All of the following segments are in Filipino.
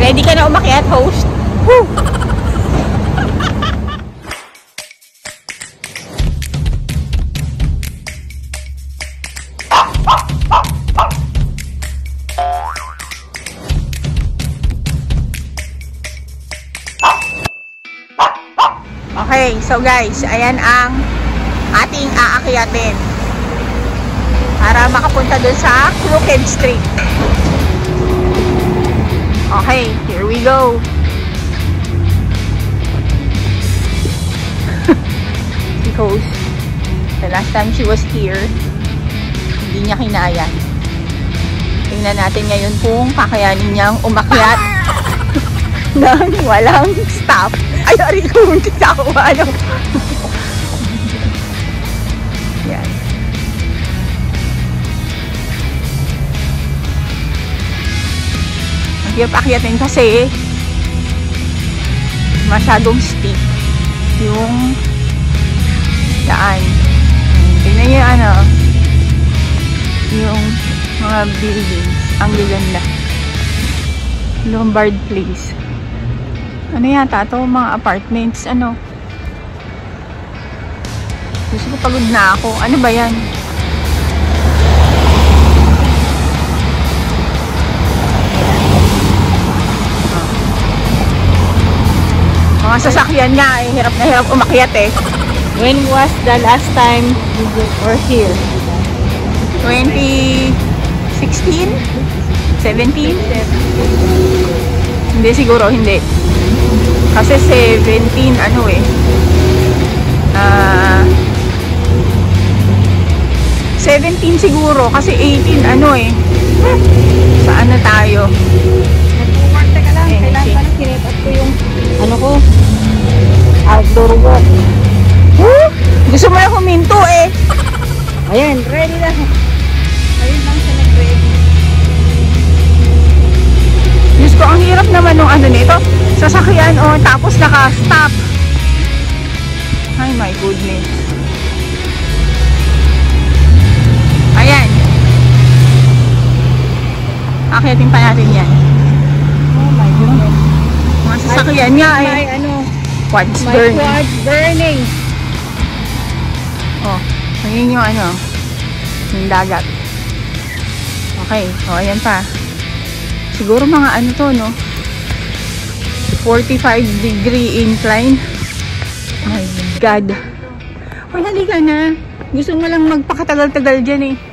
Ready ka na umakyat, host? Woo! Okay, so guys, ayan ang ating aakyatin para makapunta dun sa Crooked Street. Okay, here we go. Because the last time she was here, hindi niya kinaya. Tingnan natin ngayon kung kakayanin niyang umakyat nang walang stop. Ay, ari ko, hindi ako ano. Yan. Ang hirap akyatin kasi masyadong steep yung daan. Tingnan niyo ano, yung mga buildings. Ang gaganda. Lombard Place. Ano yata ito? Mga apartments. Ano? Gusto ko, pagod na ako. Ano ba yan? Mga sasakyan nga eh. Hirap na hirap umakyat eh. When was the last time you were here? 2016? 17? Hindi siguro, hindi. Kasi 17, ano eh. 17 siguro. Kasi 18, ano eh. Saan na tayo? Nag-work ka lang. Kailangan pa na kinip up ko yung, ano ko, outdoor work. Gusto mo na huminto eh. Ayan, ready na. Ayun lang siya nag-ready. Diyos ko, ang hirap naman nung ano nito. Sasakyan o tapos naka-stop. Ay my goodness. Ayan. Akyatin pa natin yan. Oh my goodness. Mga sasakyan nga eh. My, ano, Quads my burning. quads burning. Oh, ayun yung ano, yung dagat. Okay, oh ayan pa. Siguro mga ano to, no? 45-degree incline. My God. Hoy, halika na. Gusto mo lang magpakatagal-tagal dyan eh.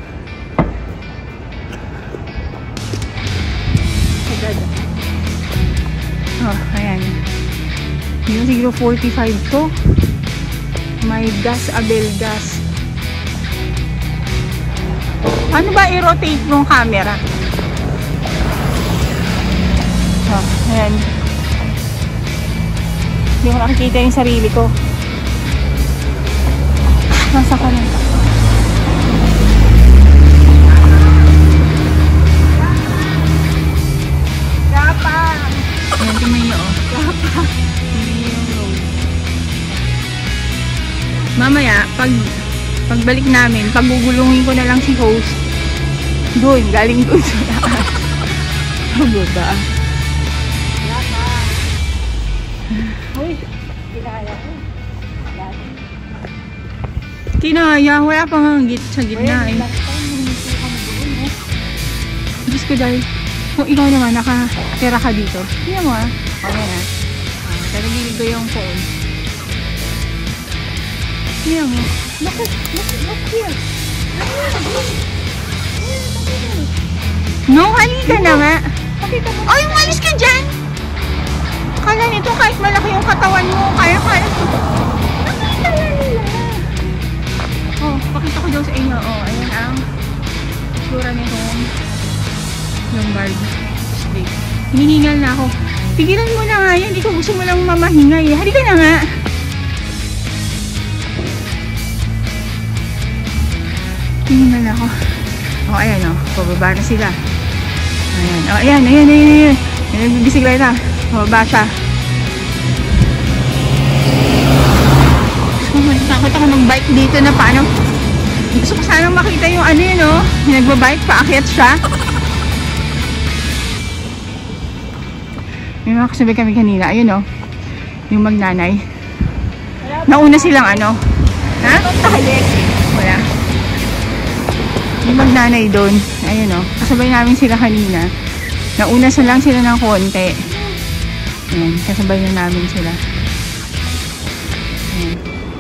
My God. Oh, ayan. Yun siguro 45 to. May gas, abel gas. Ano ba i-rotate yung camera? Oh, ayan. Hindi ko nakikita yung sarili ko. Nasa ka na. Gapa! Ayan, tingnan nyo oh. Gapa! Tingnan nyo yung road. Mamaya, pagbalik namin, pagugulungin ko na lang si host. Doon, galing doon sa lahat. Mabuta. Uy, kinaya ko. Kinaya, wala pa nga sa gitna eh. Diyos ko dahil, kung ikaw naman nakatira ka dito, tingnan mo ah. Okay na. Talagilid ko yung phone. Tingnan mo. Look here. No, halika na nga. Ay, umalis ka dyan! Akala nito kahit malaki yung katawan mo, kaya-kaya. Nakita na nila. Oh, pakita ko daw sa inyo. Oh, ayan ang sura nitong Lombard Street. Hinihingal na ako. Tigilan mo na nga yan. Hindi ko gusto mo lang mamahingay. Halika na nga. Hinihingal na ako. Oh, ayan oh. Pababa na sila. Ayan. Oh, ayan. Ayan. Nagbibisikleta. Pababa siya. Takot ako mag-bike dito na paano. Gusto ko sanang makita yung ano yun, oh. Nagbabike, paakyat siya. May mga kasabay kami kanina. Ayun oh. Yung magnanay. Nauna silang ano? Ha? Wala. Yung magnanay doon. Ayun oh. Kasabay namin sila kanina. Nauna lang sila ng konti. Ayan. Kasabay na namin sila. Ayan.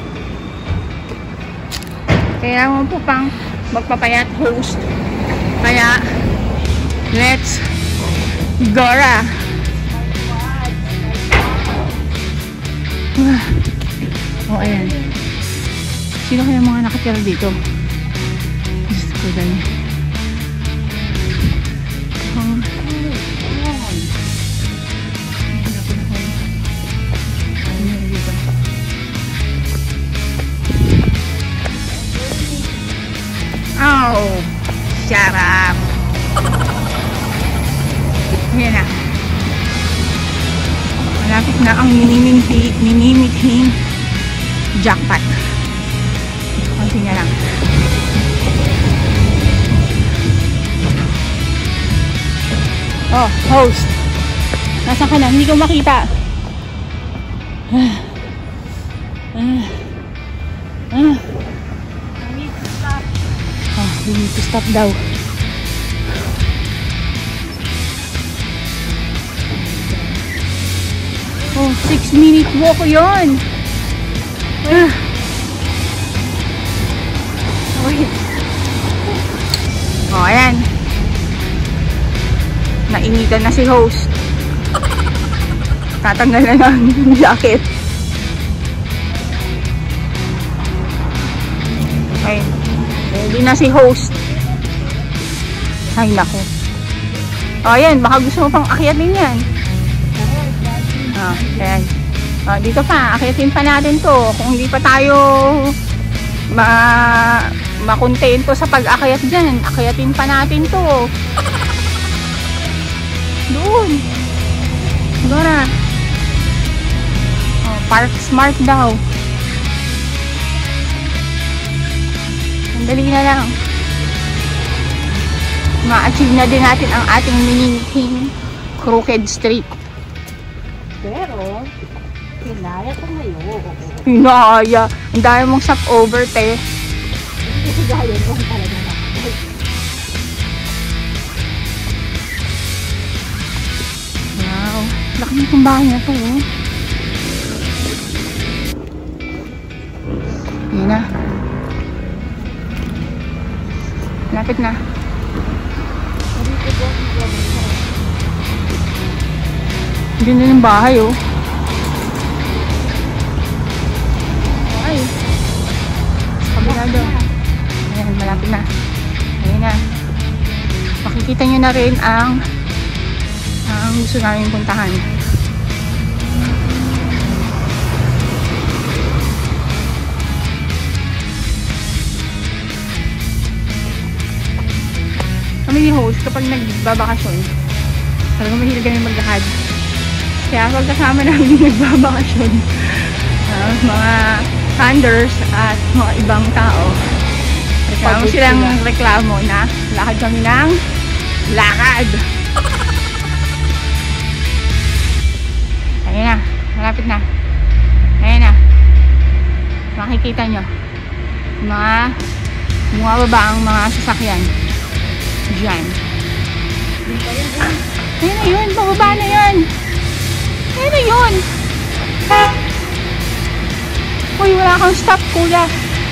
Kailangan po pang magpapayat host. Kaya, let's Gora! Oh, ayan. Sino kaya mga nakatira dito? Diyos ko dahil. Oh! Shut up! Ayan na. Malapit na ang minimithing jackpot. Konti nga lang. Oh, host. Nasaan ka na? Hindi ko makita. Oh, we need to stop daw. Oh, 6-minute walk yun. Oh, ayan. Nainitan na si host. Tatanggal na lang yung jacket. Okay. Ready na si host. Ay, naku. Oh, ayan. Baka gusto mo pang akyatin yan. Oh, ayan. Oh, dito pa, akyatin pa natin to. Kung hindi pa tayo makontento sa pag-akyat dyan, akyatin pa natin to. Doon. Dora. Oh, park smart daw. Sandali na lang. Ma-achieve na din natin ang ating mini-meeting Crooked Street. Pero, kinaya ko ngayon. Hinaya. Ang dami mong stopover, te. Kasi gaya ko talaga na. Wow. Laki nitong bahay na to, oh. Yan na. Lapit na. Diyan na yung bahay, oh. Ay. Kabila daw. Ayan, malapit na. Ayan na. Makikita nyo na rin ang gusto namin puntahan. Kami ni host kapag nagbabakasyon, talagang mahilig kami maglakad. Kaya pag kasama namin yung nagbabakasyon, mga thunders at mga ibang tao, reklamo silang reklamo na lakad kami ng lakad. Ayan na, malapit na. Ayan na. Makikita nyo bumababa ang mga sasakyan dyan. Ayan na yun, bababa na yan. Ayan na yun. Uy, wala kang stop, kuya.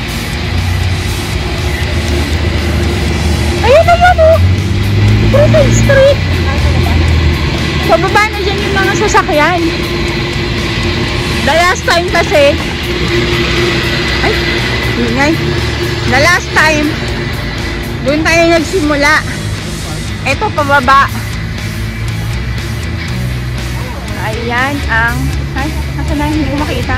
Ayan na yun, oh. Crooked Street. Bababa na dyan yung mga sasakyan. The last time kasi, ay, ingay. The last time, doon tayo nagsimula. Ito, pababa. Ayan ang, ay, nasa na, hindi ko makita.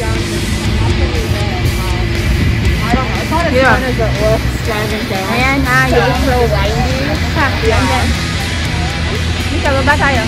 Ayan, yung flow. Ayan dyan. Dito, baba tayo.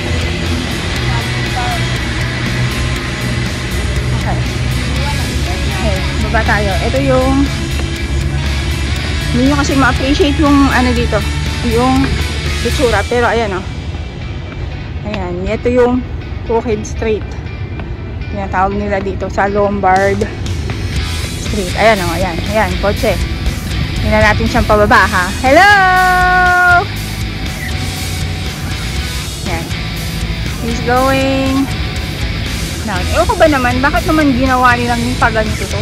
Okay, baba tayo. Ito yung hindi nyo kasi ma-appreciate yung ano dito, yung itsura. Pero ayan, oh. Ayan. Ayan, ito yung Crooked Street. Tinatawag nila dito sa Lombard Street. Ayan o, ayan. Ayan, kotse. Tingnan natin siyang pababa ha. Hello! Ayan. He's going down. Ewan ko ba naman, bakit naman ginawa nilang yung paganito to?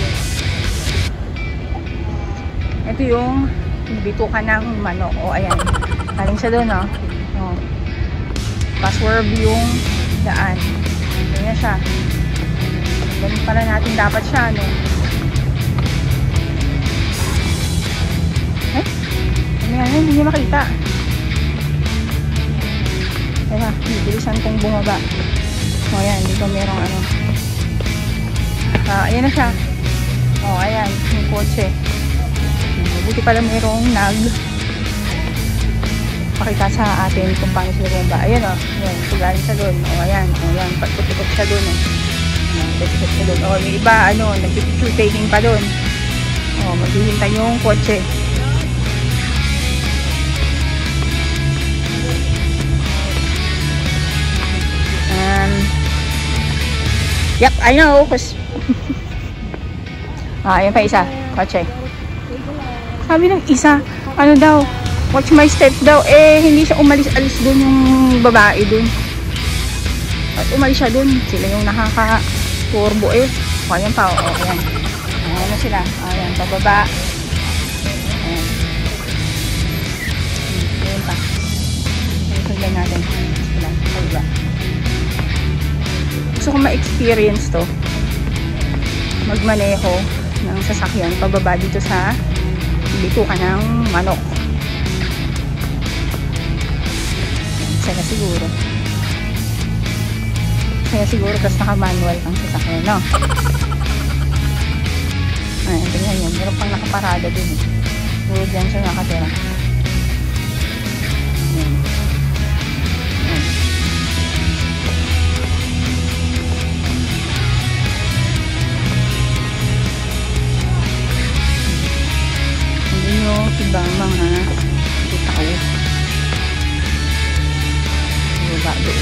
Ito yung bitukan ng manok. O, ayan. Galing siya doon, o. O. Paswerve yung daan. Ganyan siya. Ganun pala natin dapat siya, no? Eh? Ano yan? Hindi niya makita. Kaya, bilisan kong bumaba. O, ayan. Dito merong ano. Ayan na siya. O, ayan. Yung kotse. Buti pala merong pakita sa atin kung paano sila bumaba. Ayan o. Ayan. Galing siya doon. O, ayan. O, ayan. Patukot siya doon. Patukot siya doon. O, may iba, ano, nag-picture taking pa doon. O, maghihintay yung kotse. Yep, I know. Ayan pa isa. Kotse. Sabi ng isa, ano daw, watch my step daw. Eh, hindi siya umalis-alis dun yung babae dun. At umalis siya dun. Sila yung nakaka-turbo eh. O, ayan pa. O, ayan. Ayan na sila. Ayan, pababa. Ayan. Ayan pa. Sundan natin. Sila, pababa. Gusto ko ma-experience to. Magmaneho ng sasakyan pababa dito sa bitukan ng manok. Saya siguro. Saya siguro kasi naka-manual ang sasakyan, no? Ayan, tingnan yan. Meron pang nakaparada din. Puro dyan siya nakatira. Ayan. Ayan. Hindi nyo ibang mga tao. Baba doon.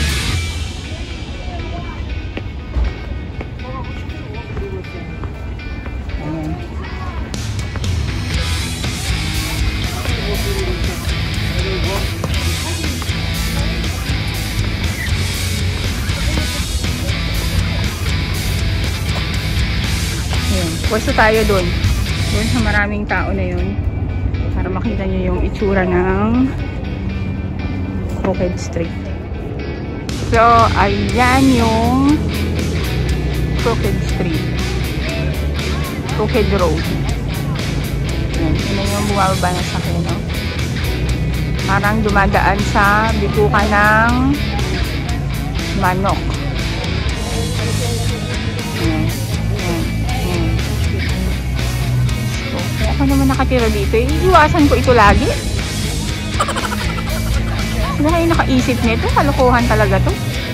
Ayan. Ayan. Pwesto tayo doon. Doon sa maraming tao na yun. Para makita nyo yung itsura ng Crooked Street. So, ayan yung Crooked Street. Crooked Road. Ayan, yun yung bumababa na sa akin, no? Parang dumadaan sa bitukan ng manok. Ayan. Ayan. Ayan. So, kaya ako naman nakatira dito. Iwasan ko ito lagi. Sino kayo nakaisip nito? Kalokohan talaga to.